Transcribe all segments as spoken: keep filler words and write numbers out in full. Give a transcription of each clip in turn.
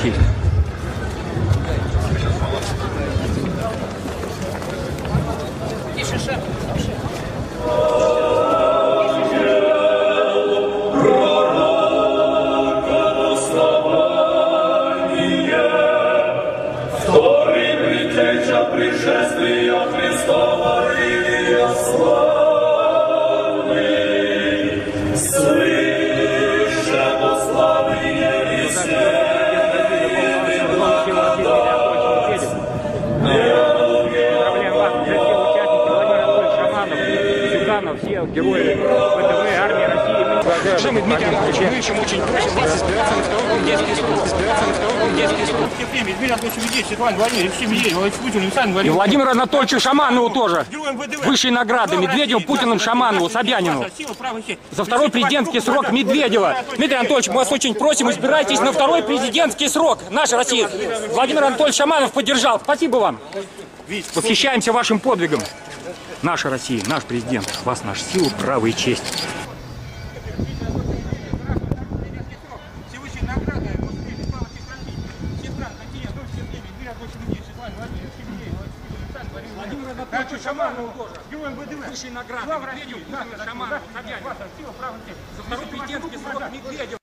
честь. Пришествия Христова и славы, слыша послание Зюганов, все герои ВДВ, армии России. Уважаемый Дмитрий Анатольевич, мы еще очень просим вас избираться на второй комитетский срок. Избираться на второй комитетский срок. И Владимиру Анатольевичу Шаманову тоже. Высшие награды Медведеву, Путину, Шаманову, Собянину. За второй президентский срок Медведева. Дмитрий Анатольевич, мы вас очень просим, избирайтесь на второй президентский срок. Наша Россия. Владимир Анатольевич Шаманов поддержал. Спасибо вам. Восхищаемся вашим подвигом. Наша Россия, наш президент. Вас наша сила, право и честь. Владимир Анатольевич Шаманову тоже. Высшие награды Медведеву, Путину, Шаманову, Собянину. За второй президентский срок Медведева.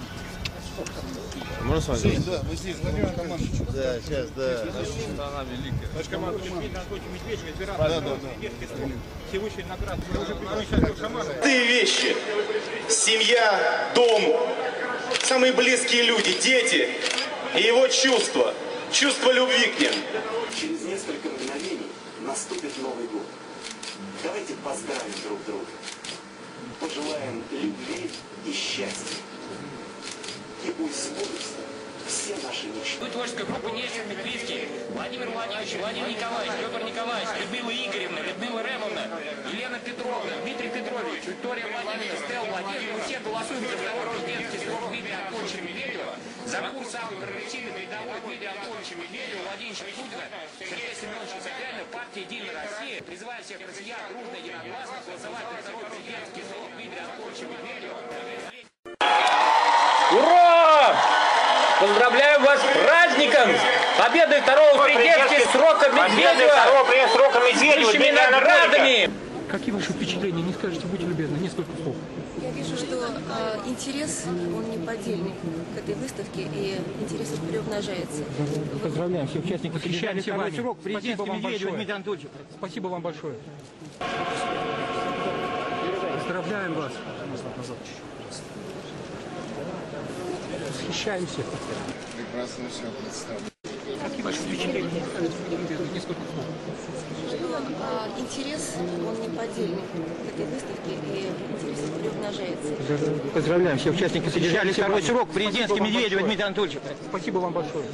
Можно с вами? Да, мы здесь, Владимир Анатольевич. Да, сейчас, да. Страна великая. Наш команда Дмитрий Анатольевич Медведев избирался. Да, да, да. Все высшие награды. Вы уже пришли Шаманову. Простые вещи. Семья, дом, самые близкие люди, дети и его чувства. Чувство любви к ним. Через несколько мгновений наступит Новый год. Давайте поздравим друг друга. Пожелаем любви и счастья. И пусть сбудутся все наши мечты. Творческая группа Нечем Медведский, Владимир Владимирович, Владимир Николаевич, Петр Николаевич, Людмила Игоревна, Людмила Ремовна, Елена Петровна, Дмитрий Петрович, Виктория Владимировна, Стелла Владимировна. Мы все голосуем за второй президентский срок Дмитрия Анатольевича Медведева, за курс самый прогрессивный передовой Дмитрия Анатольевича Медведева, Владимира Путина, Сергея Семеновича Собянина, партия «Единая Россия». Призываю всех россиян дружно и единогласно голосовать за второй президентский срок Дмитрия Анатольевича Медведева. Ура! Поздравляю вас с праздником! Победой второго президентского срока Медведева! Второго срока Медведева! Высшими наградами! Какие ваши впечатления? Не скажете, будьте любезны, несколько слов. Я вижу, что э, интерес, он неподдельный к этой выставке, и интерес приумножается. Поздравляем всех участников. Восхищаемся вами. Срок, Спасибо вам большое. Спасибо вам большое. Поздравляем вас. Восхищаемся. Прекрасно все представлено. Какие ваши впечатления? Несколько слов. Что, э, интерес, он неподдельный к этой выставке, и интерес приумножается. Поздравляем всех участников. Содержали второй срок президентский Медведева Дмитрия Анатольевича. Спасибо вам большое.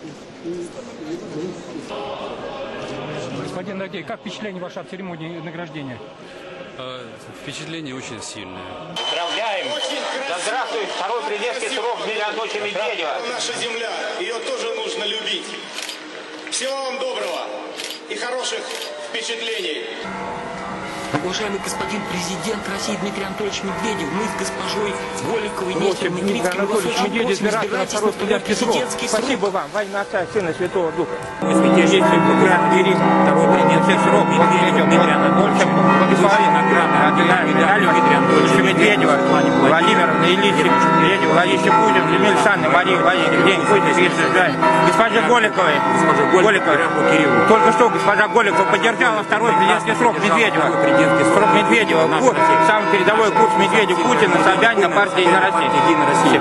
Господин Дагей, как впечатление ваше от церемонии награждения? Впечатление очень сильное. Поздравляем! Да здравствует второй президентский срок Дмитрия Анатольевича Медведева. Наша земля, ее тоже нужно любить. Всего вам доброго и хороших впечатлений. Уважаемый господин президент России Дмитрий Анатольевич Медведев, мы с госпожой Голиковой и Нестором Медведевым вас очень просим, избирайтесь на второй президентский срок. Спасибо вам, во имя Отца, Сына, Святого Духа. Святейший Патриарх Кирилл, второй президентский срок Медведев Дмитрия Анатольевича, благослови награды, медалью Дмитрия Анатольевича Медведева, Владимира Ильича Медведева, Владимир Путин, Людмила Александровна, Мария Владимировна, день Путин, госпожа Голиковой, Голиковой, только что госпожа Голикова поддержала второй президентский срок Медведева. Срок Медведева, курс, самый передовой курс Медведева, Путина, Собянина, партия «Единая Россия».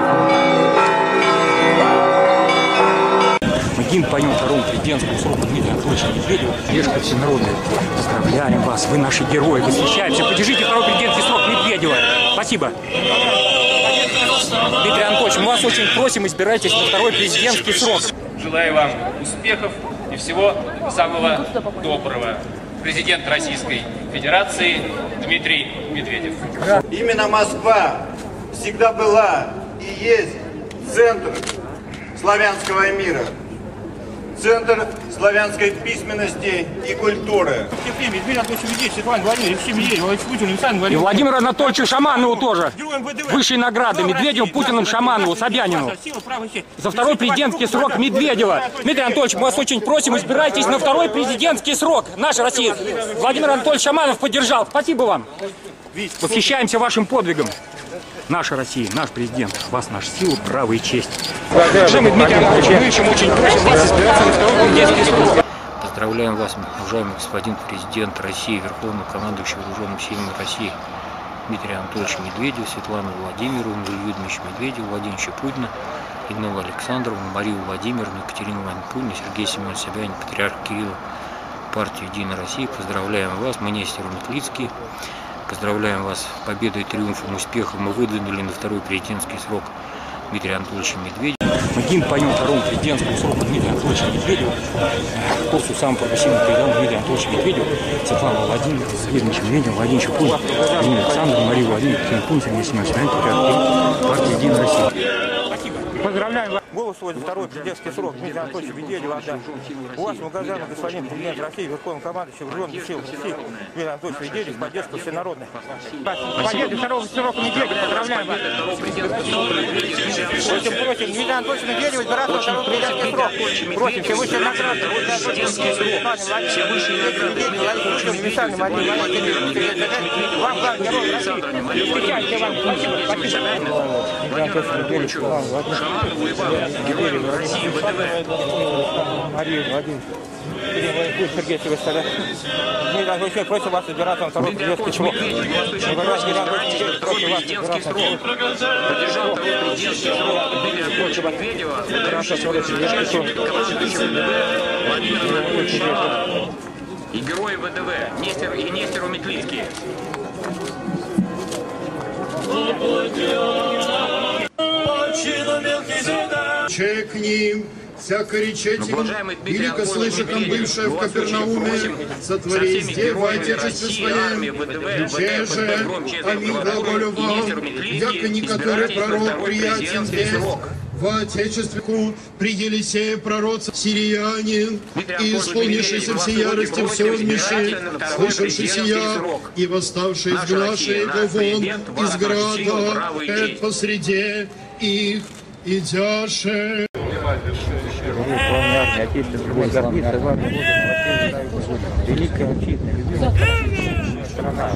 Мы гимн поем второму президентскому сроку Дмитрия Анатольевича Медведева. Поддержка всенародная. Поздравляем вас, вы наши герои, восхищаемся. Поддержите второй президентский срок Медведева. Спасибо. Дмитрий Анатольевич, мы вас очень просим, избирайтесь на второй президентский срок. Желаю вам успехов и всего самого доброго. Президент Российской Федерации Дмитрий Медведев. Именно Москва всегда была и есть центр славянского мира. Центр славянской письменности и культуры. И Владимиру Анатольевичу Шаманову тоже. Высшие награды Медведеву, Путину, Шаманову, Собянину. За второй президентский срок Медведева. Дмитрий Анатольевич, мы вас очень просим, избирайтесь на второй президентский срок. Наша Россия. Владимир Анатольевич Шаманов поддержал. Спасибо вам. Восхищаемся вашим подвигом. Наша Россия, наш президент, вас наша сила, право и честь. Уважаемый Дмитрий Анатольевич, мы очень, очень просим вас избираться на второй президентский срок. Поздравляем вас, уважаемый господин президент России, Верховный командующий вооруженными силами России Дмитрий Анатольевич Медведев, Светлану Владимировну, Илью Дмитриевича Медведева, Владимира Путина, Инну Александровну, Марию Владимировну, Екатерину Ивановну, Сергея Семеновича Собянина, Патриарха Кирилла, партию «Единая Россия». Поздравляем вас, мы Нестор Метлицкий. Поздравляем вас с победой, триумфом, успехом. Мы выдвинули на второй президентский срок Дмитрия Анатольевича Медведева. Мы гимн поем второму президентскому сроку Дмитрия Анатольевича Медведева. Толстую самую прогрессивную передал Дмитрия Анатольевича Медведева, Светлана Владимировна, Дмитрия Медведева, Владимир Путин, Ирина Александровна, Мария Владимировна, Екатерина Путин, Сергей Семенович, партия «Единая Россия». Поздравляем вас. Голос свой за второй президентский срок Дмитрия Анатольевича Медведева. У вас, уважаемый господин президент России, Верховный командующий вооруженных сил России Дмитрий Анатольевич Медведев, поддержка всенародная. Победы второго срока Медведева. Поздравляем вас. Очень просим Дмитрия Анатольевича Медведева избираться на второй президентский срок. Просим все высшие награды. Все высшие награды. Вам главный герой России. Встречайте вам. Спасибо. Шаманову Ивану, героям России ВДВ. Мария Владимировна. Сергей Семенович, Дмитрий Анатольевич, просим вас избираться на второй президентский срок. Второй президентский срок. Поддержал второй президентский срок Дмитрия Анатольевича Медведева, командующий ВДВ Владимир Анатольевич Шаманов и герои ВДВ Нестор и Нестеру Метлицкий. К ним, всяко речетим, велико слышатом бывшее в Капернауме, сотвори дева Отечестве Своем, ключе же, аминь глаголю вам, яко некоторый пророк приятен здесь, в Отечестве при Елисее пророца сириянин, и исполнившийся всей ярости все вмеши, слышавший сия, и восставший из глаши его вон из града, эт посреди их идяше. Великая отчизна, любимая страна,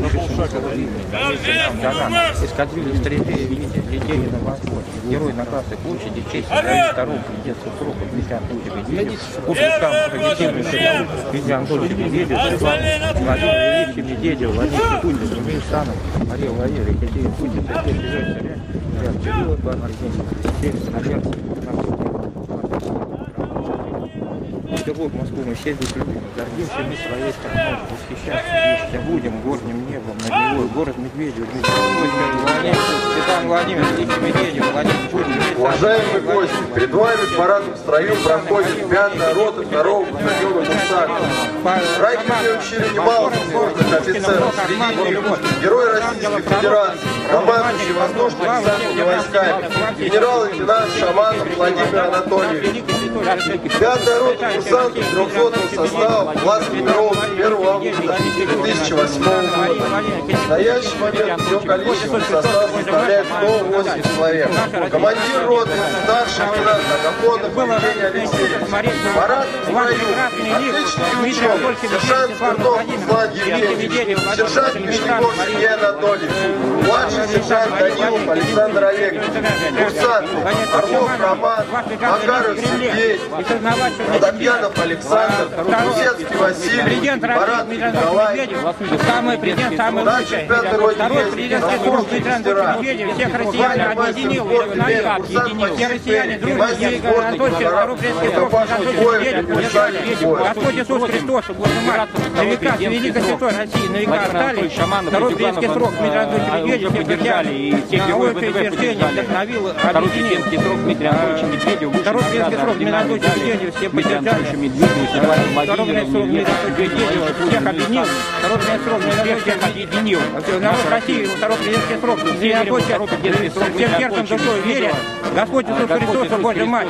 эскадрильи стрельбы, видите, летели на восход. Герой на Красной площади, честь второго президентского срока Дмитрия Анатольевича Медведева, пушкам прогрессивный сырья Дмитрия Анатольевича Медведева, Владимир Ильич Медведев, Владимир Путин, Сергей Санов, Мария Владимировна, Екатерина Путин, Сергей Семенович, Патриарх Кирилла, президент, наверх, Петербург, Москву мы все здесь любим, гордимся мы своей страной, восхищаться вместе будем горним небом, над него город Медведев, Светлана Владимировна, Ильич Медведев, Владимир Путин. Уважаемые гости, перед вами в парадном строю проходит пятая рота второго батальона Гусаров. Ранее учили немало заслуженных офицеров, среди них герой Российской Федерации, командующий воздушно-десантными войсками, генерал-лейтенант Шаманов Владимир Анатольевич. Пятая рота курсантов трехсотого состава была сформирована первого августа две тысячи восьмого года. В настоящий момент ее количество состава составляет сто восемьдесят человек. Командир роты, старший лейтенант Агафонов Евгений Алексеевич. Парад в строю, отличный ученый, сержант Смирнов Руслан Евгеньевич, сержант Мишников Сергей Анатольевич, младший сержант Данилов Александр Олегович, курсант Орлов Роман, Макаров Сергей, Водопьянов Александр, Кузецкий Василий, Барат Николай. Самый президент, самый лучший. Второй президентский срок Дмитрия Анатольевича Медведева всех россиян объединил, объединил. Все россияне дружно, Дмитрий Анатольевич, второй президентский срок Дмитрия Анатольевича Медведева. Господь Иисус Христос, Боже мать, на века, Великой Святой России, на века стали. Второй президентский срок Дмитрия Анатольевича Медведева всех поддержали. И все герои свершения вдохновил, объединил. Второй президентский срок Дмитрия Анатольевича Медведева. Второй президентский срок Дмитрия Анатольевича Медведева все поддержали. Второй президентский срок Дмитрия Медведева всех объединил. Второй президентский срок Дмитрия всех объединил. Народ России, второй президентский срок Дмитрия Анатольевича всем сердцем, душой верят. Господь Иисус Христос, Божья Мать,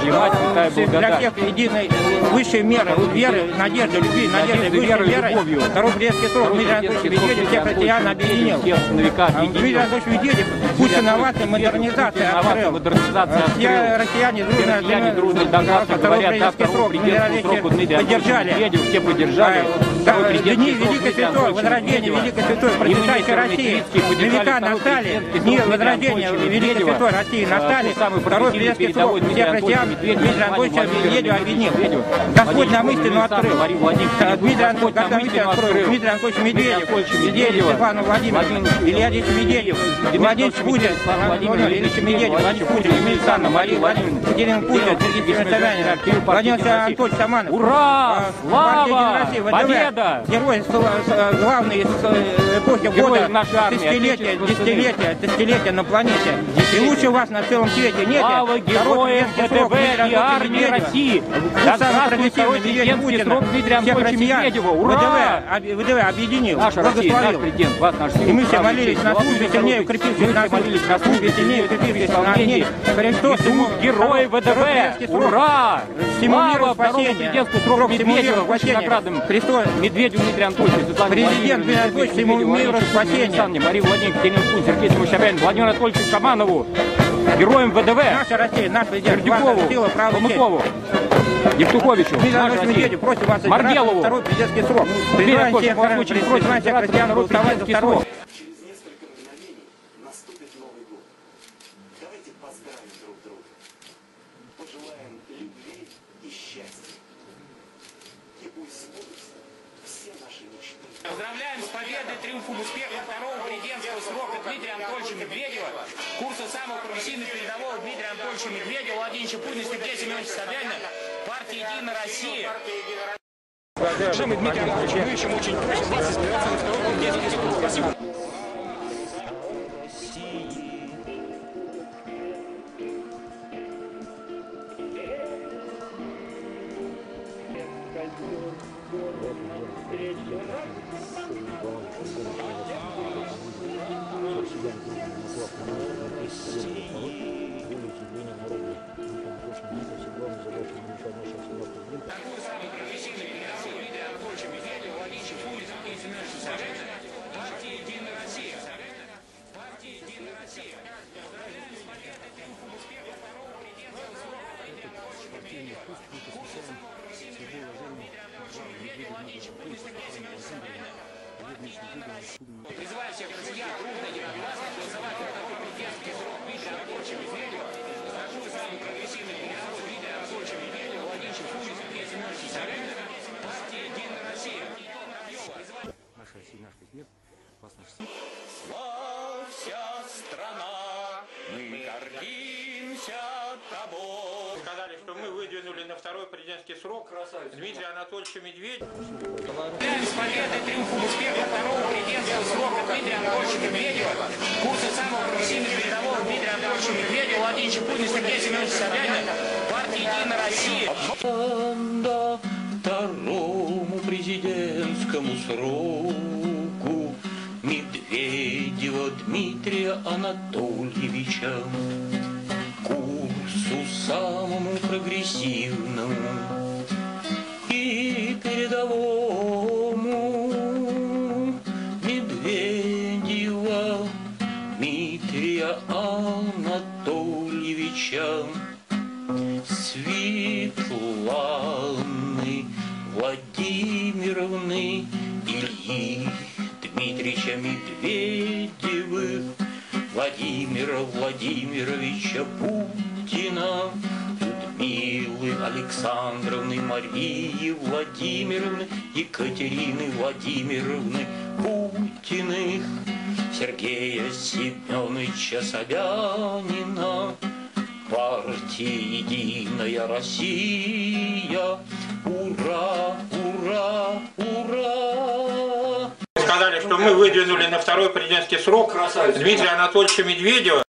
для всех единой высшей меры, веры, надежды, любви, надежды, высшей верой. Второй президентский срок Дмитрий Анатольевич Медведев всех россиян объединил. Дмитрий Анатольевич Медведев путь инновации, модернизации открыл. Все россияне дружно говорят, второй президентский срок поддержали. Все поддержали. Дни Великой Святой, Возрождения Великой Святой, процветающей России. На века настали, дни Возрождения Великой Святой России настали. Второй президентский срок всех россиян Дмитрий Анатольевич Медведев объединил. Господь нам истину открыл. Дмитрий Анатольевич, когда истину открыл, Дмитрий Анатольевич Медведев, Медведев Степан Владимирович, Илья Ильич Медведев, Владимир Путин, Владимир Ильич Медведев, Владимир Путин, Емельян Александрович, Владимир Владимирович Путин, Сергей Собянин, Владимир Анатольевич Шаманов. Ура! Слава! Победа! Герой главный из эпохи года, тысячелетия, десятилетия, тысячелетия на планете. И лучше вас на целом свете нет. Слава героям ВТБ и армии России! Да здравствует второй президентский срок Дмитрия Анатольевича Медведева! Ура! ВДВ объединил, наша Россия, наш президент, вас, наш и мы все молились на службе, сильнее укрепившись на молились на службе, сильнее укрепившись на ней. Христос, ему герой ВДВ! Ура! Слава второму президентскому сроку Медведева, высшим наградам Христос, Медведеву Дмитрию Анатольевичу, президент Дмитрий Анатольевич, ему миру спасения. Мария Владимировна, Кирилл Кун, Сергей Собянин, Владимиру Анатольевичу Шаманову, героям ВДВ, наша Россия, наш президент, Сердюкову, Калмыкову, Евтуховичу, Маргелову, второй президентский срок. Призываем всех, просим всех россиян голосовать за второй. Через несколько мгновений наступит Новый год. Давайте поздравим друг друга. Пожелаем любви и счастья. И пусть сбудутся все наши мечты. Поздравляем с победой, триумфом, успехом второго президентского срока Дмитрия Анатольевича Медведева, курса самого профессийного передового Дмитрия Анатольевича Медведева, Владимировича Путина, Сергея Семеновича Собянина, партии «Единая Россия». Уважаемый Дмитрий Анатольевич, мы еще очень просим вас избираться на второй президентский срок. Спасибо. Призываю всех россиян дружно единогласно голосовать за второй президентский срок Дмитрия Анатольевича Медведева, за самый прогрессивный передовой Дмитрия Анатольевича Медведева, Владимировича Путина, Сергея Семеновича Собянина, партия «Единая Россия». Наша Россия, наш президент, вас наш Вся страна, мы гордимся тобой. Сказали, что мы выдвинули на второй президентский срок Дмитрия Анатольевича Медведева. С победой, триумфом, успехом второго президентского срока Дмитрия Анатольевича Медведева, курса самого профессийного передового Дмитрия Анатольевича Медведева, Владимировича Путина, Сергея Семеновича Собянина, партии «Единая Россия». Второму президентскому сроку Медведева Дмитрия Анатольевича, курсу самому прогрессивному и передовому Медведева Дмитрия Анатольевича, Светланы Владимировны Ильи Дмитриевича Медведевых, Владимира Владимировича Путина, Людмилы Александровны, Марии Владимировны, Екатерины Владимировны Путиных, Сергея Семеновича Собянина, партии «Единая Россия». Ура, ура, ура! Сказали, что мы выдвинули на второй президентский срок Дмитрия Анатольевича Медведева.